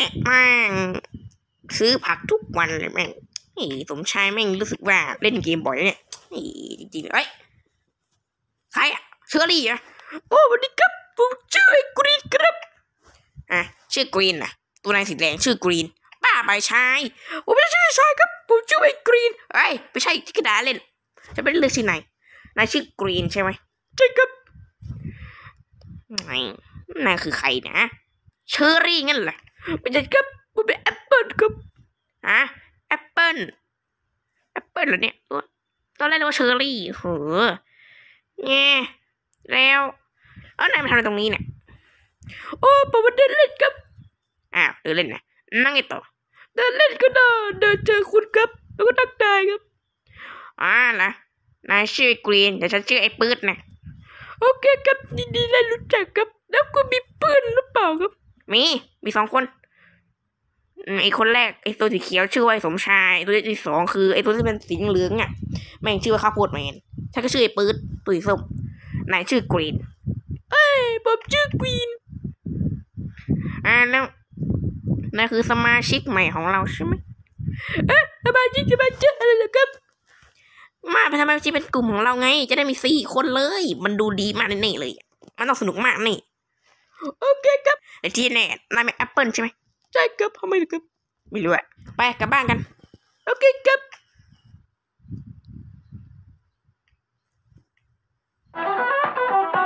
แม่งซื้อผักทุกวันเลยแม่งนี่สมชายแม่งรู้สึกว่าเล่นเกมบ่อยเนี่ยนี่จริงๆเอ้ยใครอะเชอรี่อะโอ้สวัสดีครับผมชื่อไอ้กรีนครับชื่อกรีนนะตัวนายสีแดงชื่อกรีนบ้าไปชายผมไม่ใช่ชายครับผมชื่อไอ้กรีนเอ้ยไม่ใช่ที่กระดาษเล่นจะเป็นเรื่องที่ไหนนายชื่อกรีนใช่ไหมใช่ครับนายคือใครนะเชอรี่งั้นเหรอไม่ใช่ครับผมเป็นแอปเปิลครับแอปเปิลเหรอเนี่ยตอนแรกนึกว่าเชอรี่โหแง่แล้วนายมาทำอะไรตรงนี้เนี่ยโอ้ผมมาเดินเล่นครับเดินเล่นนะนั่งไงต่อเดินเล่นก็ได้เดินเจอคุณครับแล้วก็ทักทายครับล่ะนายชื่อกรีนแต่ฉันชื่อไอ้ปื๊ดนะโอเคครับดีๆได้รู้จักครับแล้วคุณมีเพื่อนหรือเปล่าครับมี2 คนไอ้คนแรกไอ้ตัวสีเขียวชื่อว่าสมชายตัวที่2คือไอ้ตัวที่เป็นสีเหลืองอ่ะแม่งชื่อว่าข้าวโพดแมนฉันก็ชื่อไอ้ปื๊ดตัวสีส้มนายชื่อกรีนผมชื่อกรีนแล้วนายคือสมาชิกใหม่ของเราใช่ไหมสมาชิกอะไรล่ะครับมาทำไมจะเป็นกลุ่มของเราไงจะได้มี4 คนเลยมันดูดีมากแน่เลยมันต้องสนุกมากนี่โอเคครับไอ้ที่แน่นายเป็นแอปเปิลใช่ไหมใช่ครับทำไมล่ะครับไม่รู้อะไปกลับบ้านกันโอเคครับ